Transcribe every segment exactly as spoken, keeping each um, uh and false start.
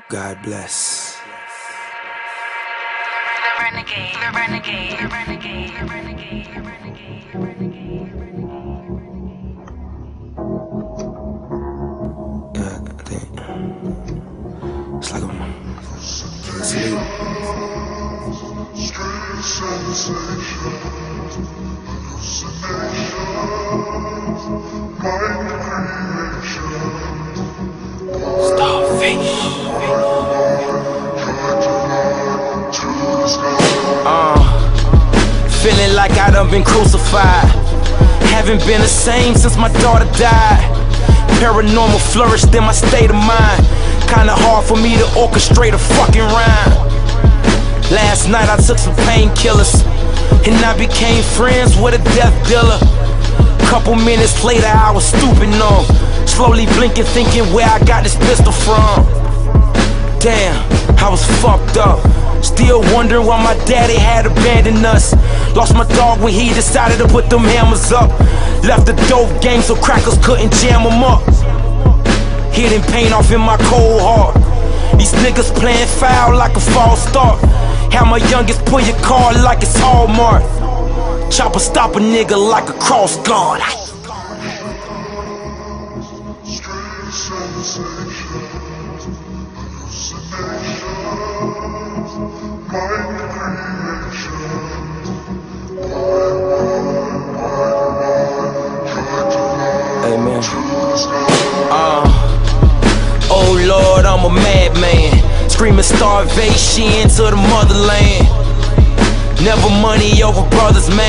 God bless. The renegade, the renegade, the renegade, the renegade, the renegade, the renegade, the renegade. Yeah, I think it's like I'm falling asleep. Strange sensations, hallucinations, mind creation. Starfish. Uh, Feeling like I done been crucified. Haven't been the same since my daughter died. Paranormal flourished in my state of mind. Kinda hard for me to orchestrate a fucking rhyme. Last night I took some painkillers, and I became friends with a death dealer. Couple minutes later I was stooping on, slowly blinking, thinking where I got this pistol from. Damn, I was fucked up. Still wondering why my daddy had abandoned us. Lost my dog when he decided to put them hammers up. Left the dope game so crackers couldn't jam them up. Hitting pain off in my cold heart. These niggas playing foul like a false start. Have my youngest pull your card like it's Hallmark. Chopper stop a nigga like a cross guard. strange sensations, hallucinations, mind creation. Hey man. Uh, oh Lord, I'm a madman, screaming starvation to the motherland. Never money over brothers, man.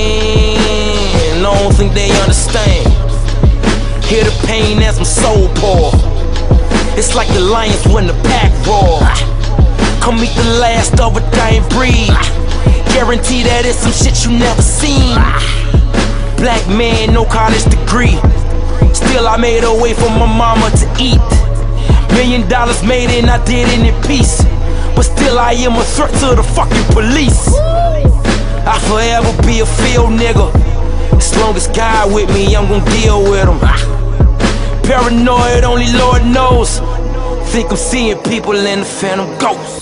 I don't think they understand. Hear the pain as my soul pour. It's like the lions when the pack roar. Come meet the last of a dying breed. Guarantee that it's some shit you never seen. Black man, no college degree. Still I made a way for my mama to eat. Million dollars made and I did it in peace. But still I am a threat to the fucking police. I'll forever be a field nigga. As long as God with me, I'm gon' deal with him. Paranoid, only Lord knows. Think I'm seeing people in the phantom ghost.